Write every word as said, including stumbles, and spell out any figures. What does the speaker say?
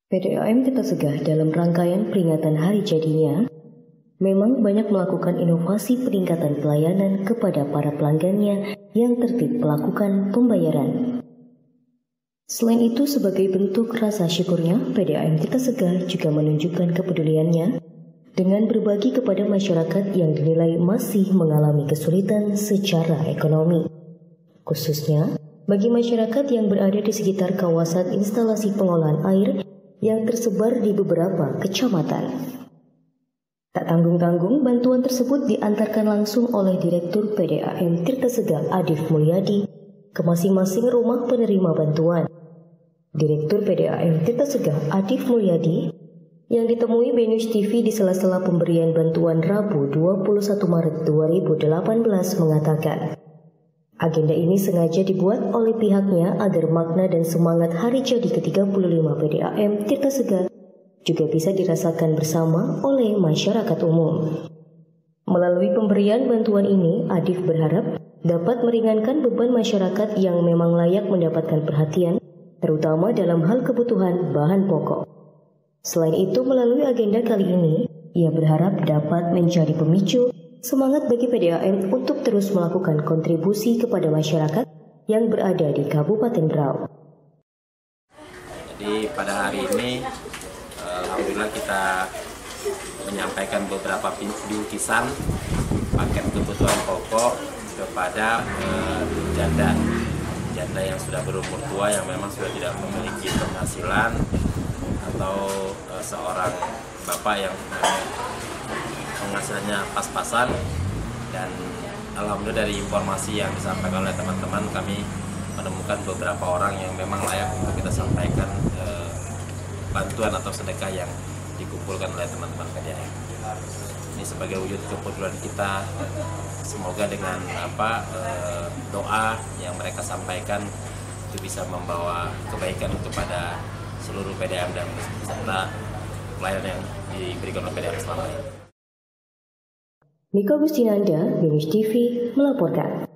P D A M Tirta Segah dalam rangkaian peringatan hari jadinya memang banyak melakukan inovasi peningkatan pelayanan kepada para pelanggannya yang tertib melakukan pembayaran. Selain itu, sebagai bentuk rasa syukurnya, P D A M Tirta Segah juga menunjukkan kepeduliannya dengan berbagi kepada masyarakat yang dinilai masih mengalami kesulitan secara ekonomi, khususnya bagi masyarakat yang berada di sekitar kawasan instalasi pengolahan air yang tersebar di beberapa kecamatan. Tak tanggung-tanggung, bantuan tersebut diantarkan langsung oleh Direktur P D A M Tirta Segah Adif Mulyadi ke masing-masing rumah penerima bantuan. Direktur P D A M Tirta Segah Adif Mulyadi yang ditemui B News T V di sela-sela pemberian bantuan Rabu dua puluh satu Maret dua ribu delapan belas mengatakan, agenda ini sengaja dibuat oleh pihaknya agar makna dan semangat hari jadi ke tiga puluh lima P D A M Tirta Segah juga bisa dirasakan bersama oleh masyarakat umum. Melalui pemberian bantuan ini, Adif berharap dapat meringankan beban masyarakat yang memang layak mendapatkan perhatian, terutama dalam hal kebutuhan bahan pokok. Selain itu, melalui agenda kali ini, ia berharap dapat menjadi pemicu semangat bagi P D A M untuk terus melakukan kontribusi kepada masyarakat yang berada di Kabupaten Berau. Jadi pada hari ini, alhamdulillah kita menyampaikan beberapa bingkisan paket kebutuhan pokok kepada eh, janda janda yang sudah berumur tua yang memang sudah tidak memiliki penghasilan atau eh, seorang bapak yang penghasilannya pas-pasan. Dan alhamdulillah dari informasi yang disampaikan oleh teman-teman, kami menemukan beberapa orang yang memang layak untuk kita sampaikan eh, bantuan atau sedekah yang dikumpulkan oleh teman-teman P D A M. Ini sebagai wujud kepedulian kita, semoga dengan apa eh, doa yang mereka sampaikan itu bisa membawa kebaikan kepada seluruh P D A M dan beserta pelayanan yang diberikan oleh P D A M selama ini. Niko Agustinanda, B News T V melaporkan.